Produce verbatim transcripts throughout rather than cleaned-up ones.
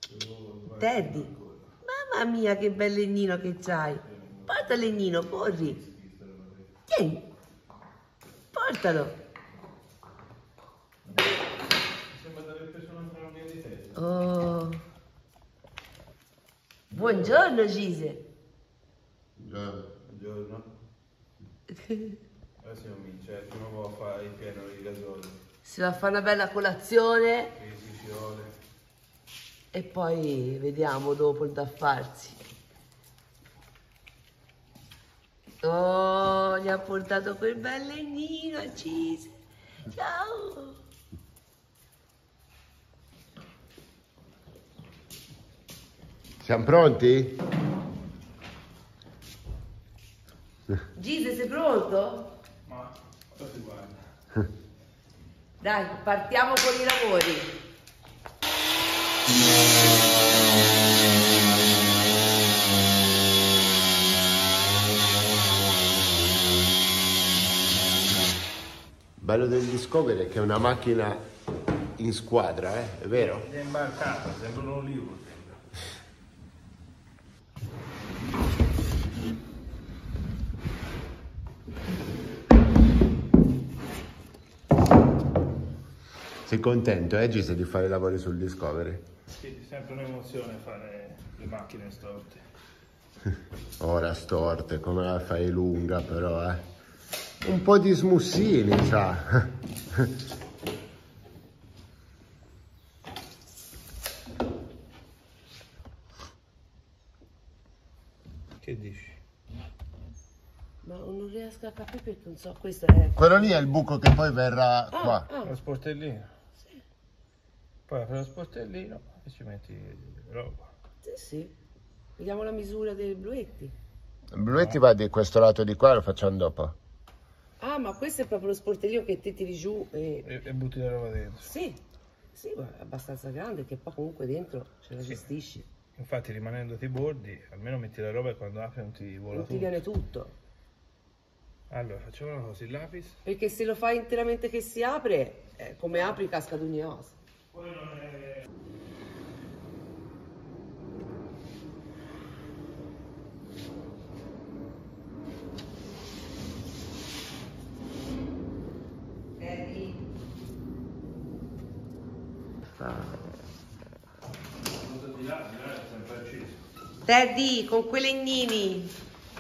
Teddy, mamma mia che bel legnino che c'hai. Porta il legnino, corri. Tieni, portalo. Sembra di aver preso un'altra via di testa. Oh. Buongiorno Gise. Buongiorno. Adesso comincia, eh, prima va a fare il pieno di gasolio. Si va a fare una bella colazione. Che si ci vuole. E poi vediamo dopo il da farsi. Oh, gli ha portato quel bel legnino a Gise. Ciao. Siamo pronti? Gise, sei pronto? Ma cosa si guarda? Dai, partiamo con i lavori. Bello del Discovery è che è una macchina in squadra, eh? È vero? È imbarcata, sembra un olivo. Sei contento, eh, Gise, di fare i lavori sul Discovery? Sì, è sempre un'emozione fare le macchine storte. Ora storte, come la fai lunga però, eh? Un po' di smussini, sa. Che dici? Ma non riesco a capire perché non so, questo è... Quello lì è il buco che poi verrà Ah, qua. ah, Lo sportellino. sì, Poi apri lo sportellino e ci metti roba. sì, sì. Vediamo la misura dei bluetti. Il bluetti va di questo lato di qua, lo facciamo dopo. Ah, ma questo è proprio lo sportellino che te tiri giù e... E, e butti la roba dentro. Sì, sì, ma è abbastanza grande che poi comunque dentro ce la Sì. gestisci. Infatti rimanendoti bordi, almeno metti la roba e quando apri non ti vola Non ti tutto. viene tutto. Allora, facciamo una cosa, il lapis. Perché se lo fai interamente che si apre, eh, come apri casca ad ogni osa. Poi non è... Teddy. Cosa di là, di là è sempre acceso. Teddy, con quei legnini.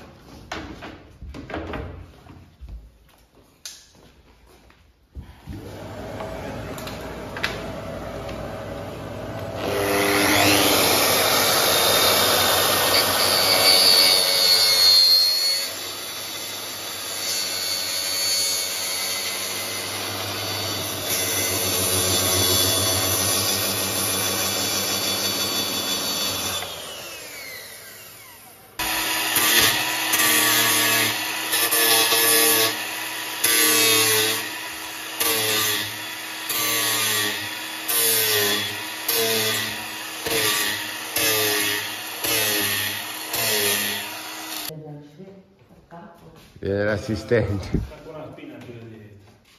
Viene l'assistente. Con una spina giù di dietro.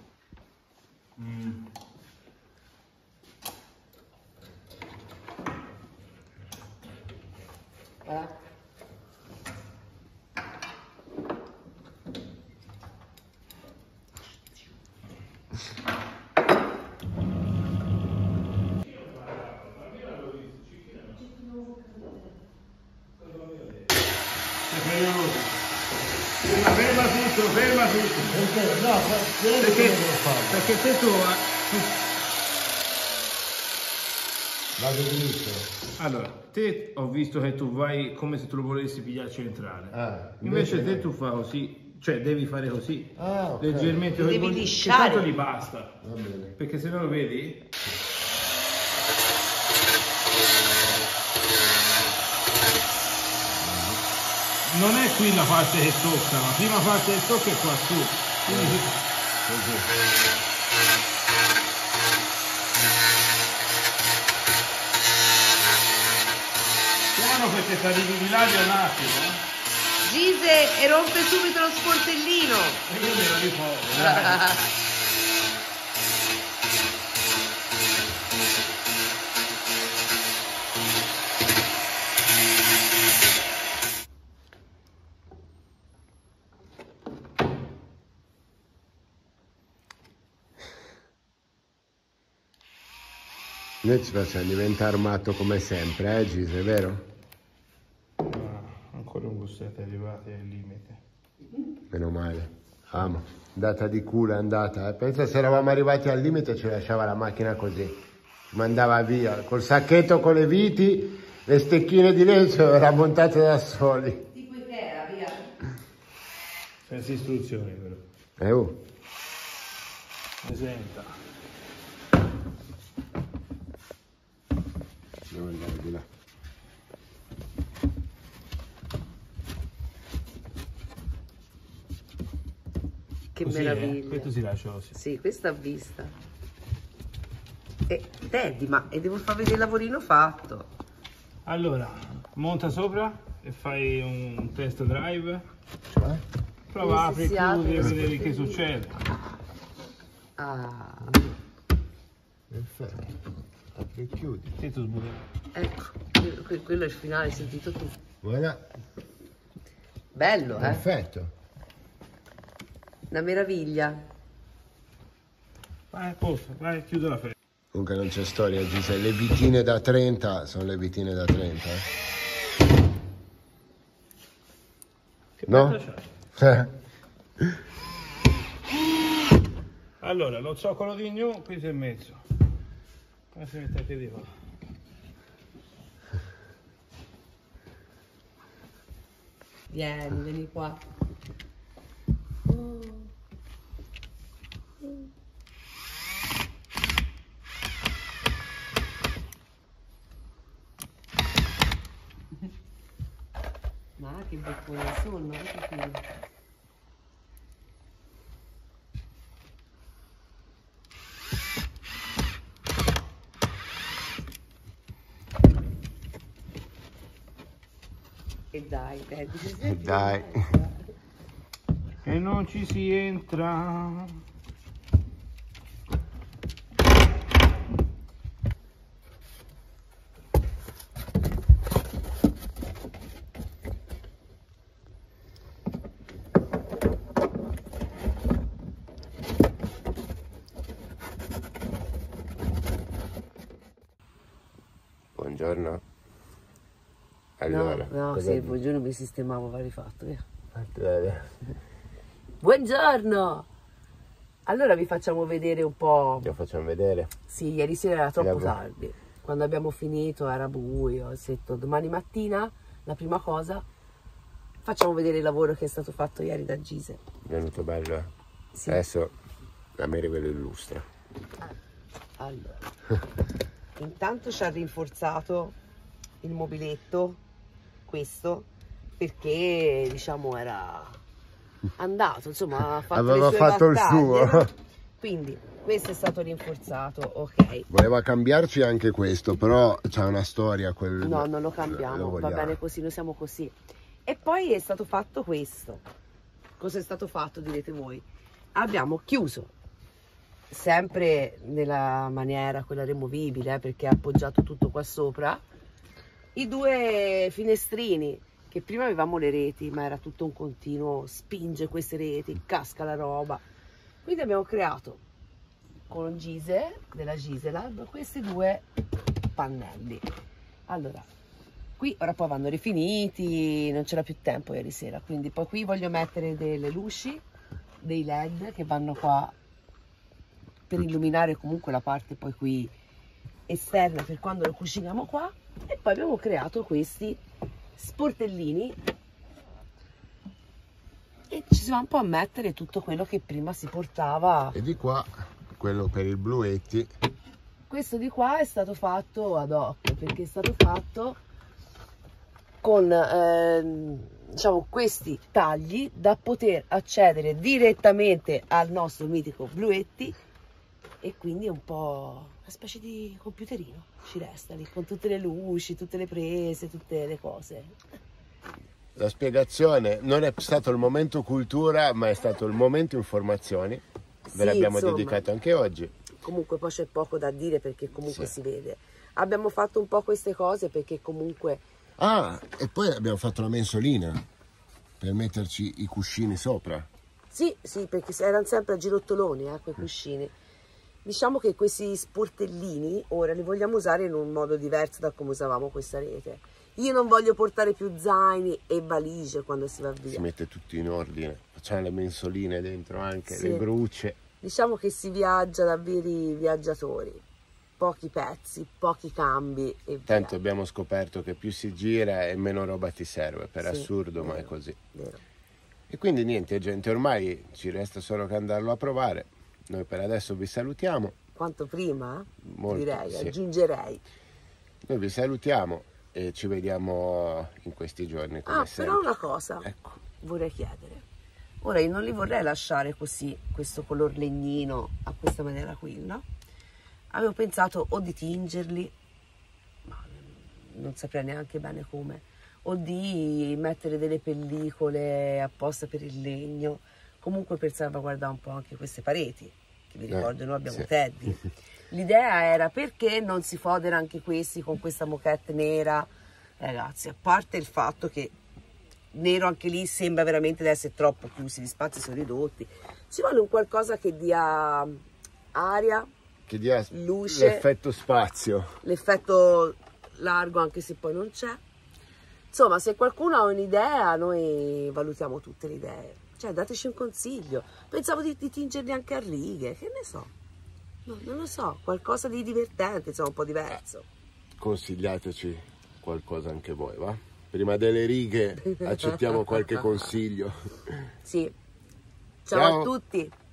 Mm. Eh? Ferma, ferma tutto, ferma tutto. Perché? No, Perché, perché te tu... vado dritto. Allora, te ho visto che tu vai come se tu lo volessi pigliare centrale. Ah, invece, invece te no. tu fai così, cioè devi fare così. Ah, ok. Leggermente Lo devi così, che lisciare. tanto gli basta. Va bene. Perché se no lo vedi? Non è qui la parte che tocca, la prima parte che tocca è qua su. Quindi piano perché ti arrivi di là di un attimo. eh. Gise, e rompe subito lo sportellino. E io me lo ricordo, dai. Noi ci facciamo diventare matto come sempre, eh Gise, vero? Ah, ancora un bussetto è arrivato al limite. Meno male. Amo. Andata di culo è andata. Eh. Pensa se eravamo arrivati al limite ci lasciava la macchina così. Ci mandava via. Col sacchetto con le viti, le stecchine di legno erano montate da soli. Tipo Ikea, via. Senza istruzioni però. Eh oh. Esenta. Devo andare di là. Che Così, meraviglia. eh? Questo si lascia così. Sì, questa a vista. E Teddy, ma e devo far vedere il lavorino fatto. Allora, monta sopra e fai un test drive. Cioè? Prova, Come apri si e apre chiudi e questo vedi che qui? succede. Ah, Perfetto. Apri e chiudi. Sì, tu sbuchi. ecco, que- que- quello è il finale, hai sentito tu. Voilà. Bello, eh? Perfetto. Una meraviglia. Vai a posto, vai, chiudo la festa. Comunque non c'è storia, Gise. Le vitine da trenta sono le vitine da trenta. Eh? Che No? porta c'hai? Eh. Allora, lo zoccolo di gnu, qui si è messo. Come si mette a piedi qua? Vieni, vieni qua. Ma che boccone sono, ecco qui. E dai, Teddy, E dai. E non ci si entra. Buongiorno. Allora. No, no, cosa sì, dici? buongiorno, mi sistemavo, va rifatto, via. Eh, Buongiorno! Allora vi facciamo vedere un po'. Lo facciamo vedere. Sì, ieri sera era troppo Era bu- tardi. Quando abbiamo finito era buio. Ho detto domani mattina, la prima cosa, facciamo vedere il lavoro che è stato fatto ieri da Gise. È venuto bello, eh? Sì. Adesso la Mary ve lo illustra. Allora, intanto ci ha rinforzato il mobiletto, questo, perché diciamo era andato, insomma, ha fatto Aveva le sue fatto il battaglie, suo. no? Quindi questo è stato rinforzato, ok. Voleva cambiarci anche questo, però c'ha una storia quel... No, non lo cambiamo, Lo va vogliamo. bene così, noi siamo così. E poi è stato fatto questo. Cosa è stato fatto, direte voi? Abbiamo chiuso, sempre nella maniera quella removibile, eh, perché ha appoggiato tutto qua sopra, i due finestrini, che prima avevamo le reti, ma era tutto un continuo, spinge queste reti, casca la roba. Quindi abbiamo creato con Gise, della Giselab, questi due pannelli. Allora, qui ora poi vanno rifiniti, non c'era più tempo ieri sera, quindi poi qui voglio mettere delle luci, dei led che vanno qua per illuminare comunque la parte poi qui esterna per quando lo cuciniamo qua, e poi abbiamo creato questi sportellini e ci si va un po' a mettere tutto quello che prima si portava. E di qua, quello per il bluetti. Questo di qua è stato fatto ad hoc, perché è stato fatto con ehm, diciamo questi tagli da poter accedere direttamente al nostro mitico bluetti, e quindi è un po' una specie di computerino, ci resta lì con tutte le luci, tutte le prese, tutte le cose. La spiegazione non è stato il momento cultura, ma è stato il momento informazioni. Ve Sì, l'abbiamo insomma. dedicato anche oggi. Comunque poi c'è poco da dire perché comunque Sì. si vede. Abbiamo fatto un po' queste cose perché comunque Ah, e poi abbiamo fatto la mensolina per metterci i cuscini sopra. sì, sì, perché erano sempre a girottoloni, eh, quei cuscini. Diciamo che questi sportellini ora li vogliamo usare in un modo diverso da come usavamo questa rete. Io non voglio portare più zaini e valigie quando si va via. Si mette tutto in ordine, facciamo le mensoline dentro anche, Sì. le grucce. Diciamo che si viaggia da veri viaggiatori, pochi pezzi, pochi cambi e Tanto via. abbiamo scoperto che più si gira e meno roba ti serve, per Sì, assurdo, ma è vero, così. vero. E quindi niente gente, ormai ci resta solo che andarlo a provare. Noi per adesso vi salutiamo. Quanto prima, Molto, direi, sì. aggiungerei. Noi vi salutiamo e ci vediamo in questi giorni come Ah, sempre. però una cosa Ecco. vorrei chiedere. Ora io non li vorrei lasciare così, questo color legnino, a questa maniera qui, no? Avevo pensato o di tingerli, ma non saprei neanche bene come, o di mettere delle pellicole apposta per il legno, comunque per salvaguardare un po' anche queste pareti, che vi ricordo noi abbiamo sì. Teddy. L'idea era perché non si fodera anche questi con questa moquette nera, ragazzi, a parte il fatto che nero anche lì sembra veramente di essere troppo chiusi, gli spazi sono ridotti, ci vuole un qualcosa che dia aria, Che dia luce, l'effetto spazio. l'effetto largo anche se poi non c'è. Insomma, se qualcuno ha un'idea noi valutiamo tutte le idee, cioè dateci un consiglio. Pensavo di, di tingerli anche a righe, che ne so, no, non lo so, qualcosa di divertente, insomma un po' diverso. Consigliateci qualcosa anche voi, va? Prima delle righe accettiamo qualche consiglio. Sì, ciao, Ciao. a tutti.